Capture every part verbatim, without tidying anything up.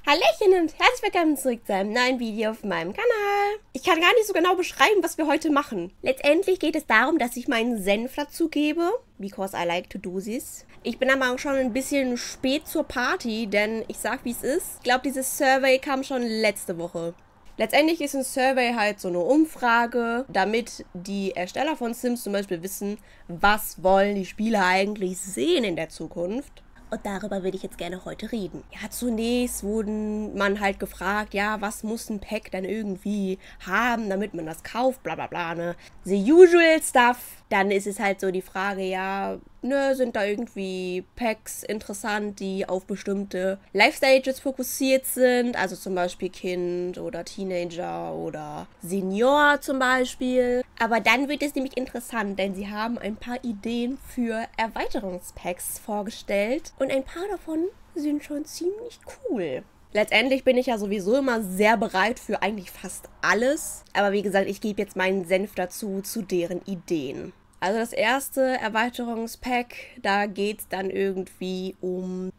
Hallöchen und herzlich willkommen zurück zu einem neuen Video auf meinem Kanal. Ich kann gar nicht so genau beschreiben, was wir heute machen. Letztendlich geht es darum, dass ich meinen Senf dazu gebe, because I like to do this. Ich bin aber auch schon ein bisschen spät zur Party, denn ich sag, wie es ist. Ich glaube, dieses Survey kam schon letzte Woche. Letztendlich ist ein Survey halt so eine Umfrage, damit die Ersteller von Sims zum Beispiel wissen, was wollen die Spieler eigentlich sehen in der Zukunft. Und darüber würde ich jetzt gerne heute reden. Ja, zunächst wurden man halt gefragt, ja, was muss ein Pack dann irgendwie haben, damit man das kauft, bla bla bla, ne. The usual stuff. Dann ist es halt so die Frage, ja, ne, sind da irgendwie Packs interessant, die auf bestimmte Life-Stages fokussiert sind, also zum Beispiel Kind oder Teenager oder Senior zum Beispiel. Aber dann wird es nämlich interessant, denn sie haben ein paar Ideen für Erweiterungspacks vorgestellt und ein paar davon sind schon ziemlich cool. Letztendlich bin ich ja sowieso immer sehr bereit für eigentlich fast alles, aber wie gesagt, ich gebe jetzt meinen Senf dazu, zu deren Ideen. Also das erste Erweiterungspack, da geht es dann irgendwie um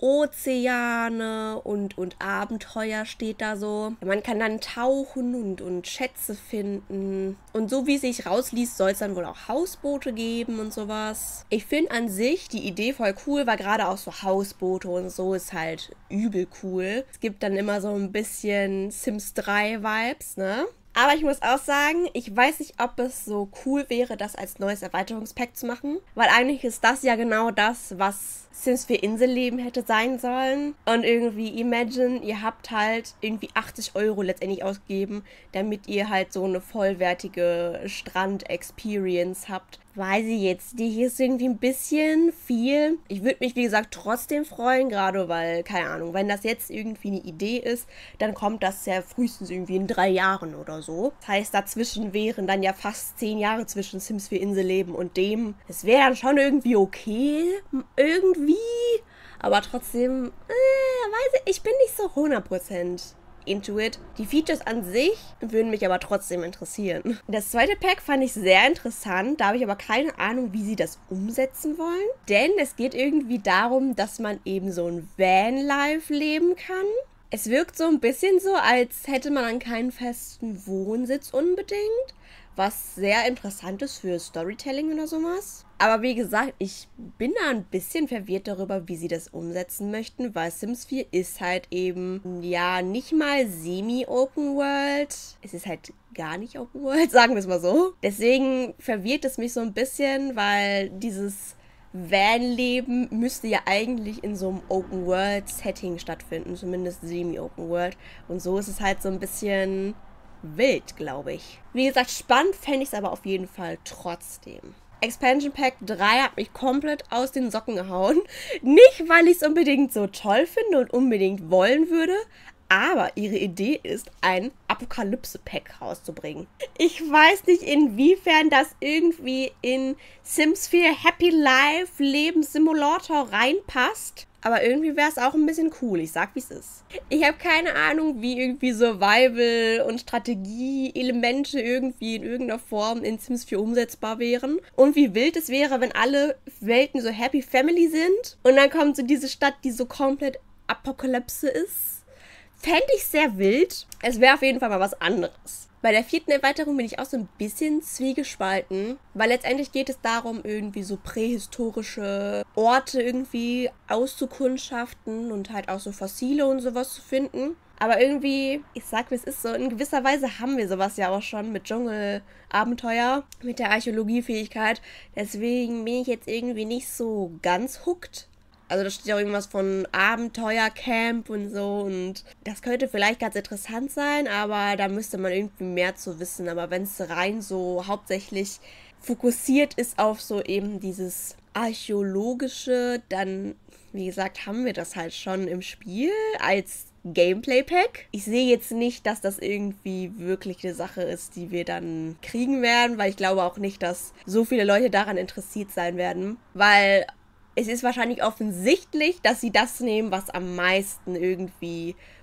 Ozeane und, und Abenteuer steht da so. Man kann dann tauchen und, und Schätze finden. Und so wie es sich rausliest, soll es dann wohl auch Hausboote geben und sowas. Ich finde an sich die Idee voll cool, weil gerade auch so Hausboote und so ist halt übel cool. Es gibt dann immer so ein bisschen Sims drei Vibes, ne? Aber ich muss auch sagen, ich weiß nicht, ob es so cool wäre, das als neues Erweiterungspack zu machen. Weil eigentlich ist das ja genau das, was Sims vier Inselleben hätte sein sollen. Und irgendwie, imagine, ihr habt halt irgendwie achtzig Euro letztendlich ausgegeben, damit ihr halt so eine vollwertige Strand-Experience habt. Weiß ich jetzt, die hier ist irgendwie ein bisschen viel. Ich würde mich, wie gesagt, trotzdem freuen, gerade weil, keine Ahnung, wenn das jetzt irgendwie eine Idee ist, dann kommt das ja frühestens irgendwie in drei Jahren oder so. Das heißt, dazwischen wären dann ja fast zehn Jahre zwischen Sims vier Inselleben und dem. Es wäre dann schon irgendwie okay, irgendwie, aber trotzdem, äh, weiß ich, ich bin nicht so hundert Prozent into it. Die Features an sich würden mich aber trotzdem interessieren. Das zweite Pack fand ich sehr interessant, da habe ich aber keine Ahnung, wie sie das umsetzen wollen. Denn es geht irgendwie darum, dass man eben so ein Vanlife leben kann. Es wirkt so ein bisschen so, als hätte man dann keinen festen Wohnsitz unbedingt, was sehr interessant ist für Storytelling oder sowas. Aber wie gesagt, ich bin da ein bisschen verwirrt darüber, wie sie das umsetzen möchten, weil Sims vier ist halt eben, ja, nicht mal semi-Open World. Es ist halt gar nicht Open World, sagen wir es mal so. Deswegen verwirrt es mich so ein bisschen, weil dieses Van-Leben müsste ja eigentlich in so einem Open-World-Setting stattfinden, zumindest semi-Open World. Und so ist es halt so ein bisschen wild, glaube ich. Wie gesagt, spannend fände ich es aber auf jeden Fall trotzdem. Expansion Pack drei hat mich komplett aus den Socken gehauen. Nicht, weil ich es unbedingt so toll finde und unbedingt wollen würde, aber ihre Idee ist, ein Apokalypse-Pack rauszubringen. Ich weiß nicht, inwiefern das irgendwie in Sims vier Happy Life Lebenssimulator reinpasst. Aber irgendwie wäre es auch ein bisschen cool. Ich sag, wie es ist. Ich habe keine Ahnung, wie irgendwie Survival- und Strategie-Elemente irgendwie in irgendeiner Form in Sims vier umsetzbar wären. Und wie wild es wäre, wenn alle Welten so Happy Family sind. Und dann kommt so diese Stadt, die so komplett Apokalypse ist. Fände ich sehr wild. Es wäre auf jeden Fall mal was anderes. Bei der vierten Erweiterung bin ich auch so ein bisschen zwiegespalten, weil letztendlich geht es darum, irgendwie so prähistorische Orte irgendwie auszukundschaften und halt auch so Fossile und sowas zu finden. Aber irgendwie, ich sag, wie es ist so, in gewisser Weise haben wir sowas ja auch schon mit Dschungelabenteuer, mit der Archäologiefähigkeit. Deswegen bin ich jetzt irgendwie nicht so ganz hooked. Also da steht ja auch irgendwas von Abenteuercamp und so und das könnte vielleicht ganz interessant sein, aber da müsste man irgendwie mehr zu wissen. Aber wenn es rein so hauptsächlich fokussiert ist auf so eben dieses Archäologische, dann, wie gesagt, haben wir das halt schon im Spiel als Gameplay-Pack. Ich sehe jetzt nicht, dass das irgendwie wirklich eine Sache ist, die wir dann kriegen werden, weil ich glaube auch nicht, dass so viele Leute daran interessiert sein werden, weil es ist wahrscheinlich offensichtlich, dass sie das nehmen, was am meisten irgendwie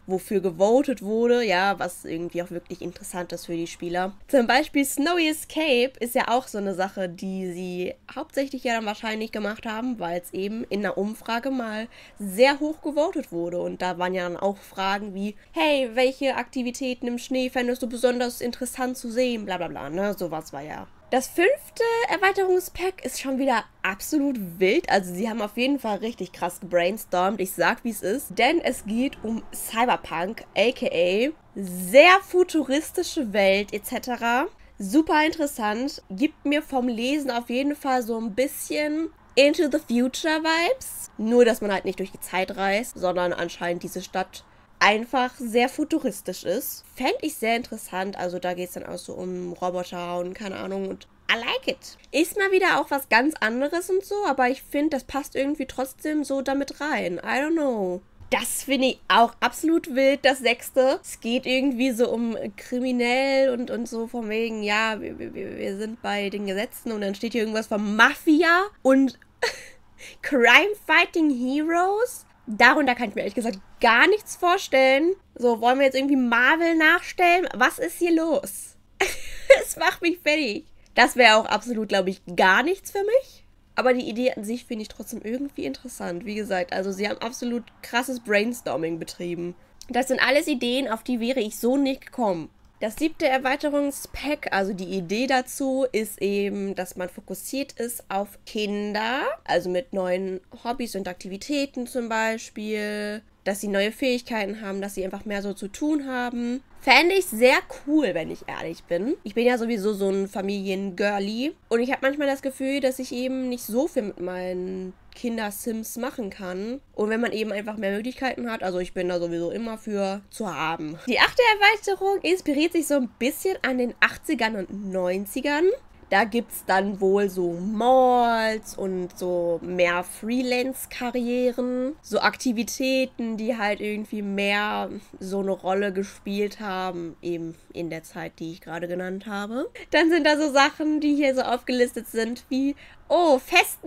wofür gewotet wurde, ja, was irgendwie auch wirklich interessant ist für die Spieler. Zum Beispiel Snowy Escape ist ja auch so eine Sache, die sie hauptsächlich ja dann wahrscheinlich gemacht haben, weil es eben in einer Umfrage mal sehr hoch gewotet wurde. Und da waren ja dann auch Fragen wie, hey, welche Aktivitäten im Schnee fändest du besonders interessant zu sehen, bla bla bla, ne, sowas war ja. Das fünfte Erweiterungspack ist schon wieder absolut wild. Also sie haben auf jeden Fall richtig krass gebrainstormt. Ich sag, wie es ist. Denn es geht um Cyberpunk, aka sehr futuristische Welt et cetera. Super interessant. Gibt mir vom Lesen auf jeden Fall so ein bisschen Into the Future Vibes. Nur, dass man halt nicht durch die Zeit reist, sondern anscheinend diese Stadt einfach sehr futuristisch ist. Fände ich sehr interessant. Also da geht es dann auch so um Roboter und keine Ahnung. Und I like it. Ist mal wieder auch was ganz anderes und so, aber ich finde, das passt irgendwie trotzdem so damit rein. I don't know. Das finde ich auch absolut wild, das sechste. Es geht irgendwie so um kriminell und, und so von wegen, ja, wir, wir, wir sind bei den Gesetzen und dann steht hier irgendwas von Mafia und Crime-Fighting Heroes. Darunter kann ich mir ehrlich gesagt gar nichts vorstellen. So, wollen wir jetzt irgendwie Marvel nachstellen? Was ist hier los? Es macht mich fertig. Das wäre auch absolut, glaube ich, gar nichts für mich. Aber die Idee an sich finde ich trotzdem irgendwie interessant. Wie gesagt, also sie haben absolut krasses Brainstorming betrieben. Das sind alles Ideen, auf die wäre ich so nicht gekommen. Das siebte Erweiterungspack, also die Idee dazu, ist eben, dass man fokussiert ist auf Kinder, also mit neuen Hobbys und Aktivitäten zum Beispiel, dass sie neue Fähigkeiten haben, dass sie einfach mehr so zu tun haben. Fände ich sehr cool, wenn ich ehrlich bin. Ich bin ja sowieso so ein Familiengirlie und ich habe manchmal das Gefühl, dass ich eben nicht so viel mit meinen Kinder-Sims machen kann. Und wenn man eben einfach mehr Möglichkeiten hat, also ich bin da sowieso immer für zu haben. Die achte Erweiterung inspiriert sich so ein bisschen an den achtzigern und neunzigern. Da gibt es dann wohl so Malls und so mehr Freelance-Karrieren, so Aktivitäten, die halt irgendwie mehr so eine Rolle gespielt haben, eben in der Zeit, die ich gerade genannt habe. Dann sind da so Sachen, die hier so aufgelistet sind, wie, oh,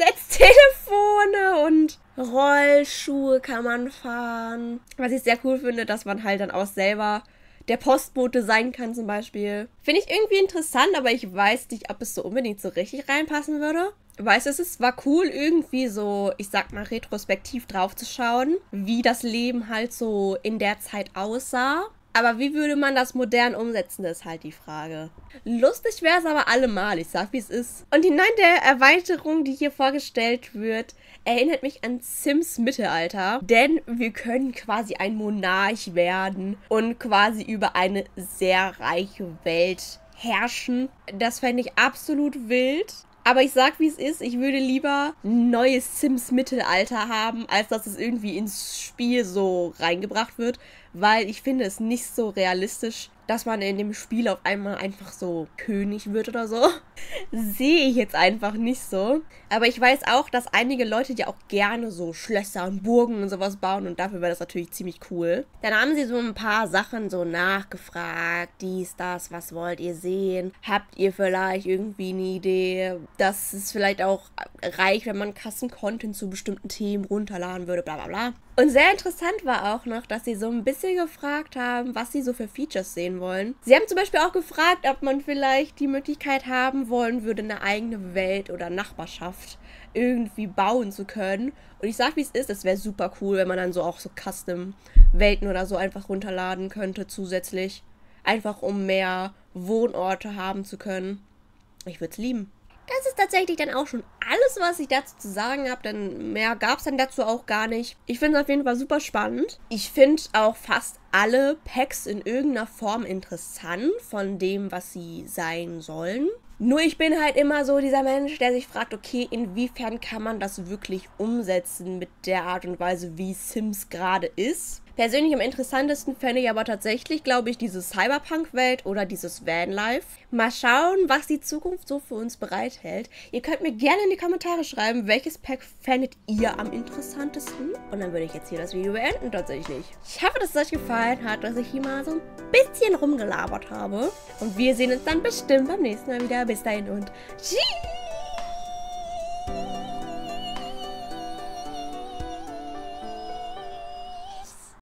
Festnetztelefone und Rollschuhe kann man fahren. Was ich sehr cool finde, dass man halt dann auch selber der Postbote sein kann zum Beispiel. Finde ich irgendwie interessant, aber ich weiß nicht, ob es so unbedingt so richtig reinpassen würde. Weißt du, es war cool, irgendwie so, ich sag mal, retrospektiv drauf zu schauen, wie das Leben halt so in der Zeit aussah. Aber wie würde man das modern umsetzen, ist halt die Frage. Lustig wäre es aber allemal, ich sag wie es ist. Und die neunte Erweiterung, die hier vorgestellt wird, erinnert mich an Sims Mittelalter. Denn wir können quasi ein Monarch werden und quasi über eine sehr reiche Welt herrschen. Das fände ich absolut wild. Aber ich sag, wie es ist, ich würde lieber ein neues Sims Mittelalter haben, als dass es irgendwie ins Spiel so reingebracht wird, weil ich finde es nicht so realistisch, dass man in dem Spiel auf einmal einfach so König wird oder so. Sehe ich jetzt einfach nicht so. Aber ich weiß auch, dass einige Leute ja auch gerne so Schlösser und Burgen und sowas bauen und dafür wäre das natürlich ziemlich cool. Dann haben sie so ein paar Sachen so nachgefragt, dies, das, was wollt ihr sehen? Habt ihr vielleicht irgendwie eine Idee, dass es vielleicht auch reicht, wenn man krassen Content zu bestimmten Themen runterladen würde, bla bla bla. Und sehr interessant war auch noch, dass sie so ein bisschen gefragt haben, was sie so für Features sehen wollen. Sie haben zum Beispiel auch gefragt, ob man vielleicht die Möglichkeit haben wollen würde, eine eigene Welt oder Nachbarschaft irgendwie bauen zu können. Und ich sag, wie es ist, es wäre super cool, wenn man dann so auch so Custom-Welten oder so einfach runterladen könnte zusätzlich. Einfach um mehr Wohnorte haben zu können. Ich würde es lieben. Das ist tatsächlich dann auch schon alles, was ich dazu zu sagen habe, denn mehr gab es dann dazu auch gar nicht. Ich finde es auf jeden Fall super spannend. Ich finde auch fast alle Packs in irgendeiner Form interessant von dem, was sie sein sollen. Nur ich bin halt immer so dieser Mensch, der sich fragt, okay, inwiefern kann man das wirklich umsetzen mit der Art und Weise, wie Sims gerade ist. Persönlich am interessantesten fände ich aber tatsächlich, glaube ich, diese Cyberpunk-Welt oder dieses Vanlife. Mal schauen, was die Zukunft so für uns bereithält. Ihr könnt mir gerne in die Kommentare schreiben, welches Pack fändet ihr am interessantesten. Und dann würde ich jetzt hier das Video beenden tatsächlich. Ich hoffe, dass es euch gefallen hat, dass ich hier mal so ein bisschen rumgelabert habe. Und wir sehen uns dann bestimmt beim nächsten Mal wieder. Bis dahin und tschüss!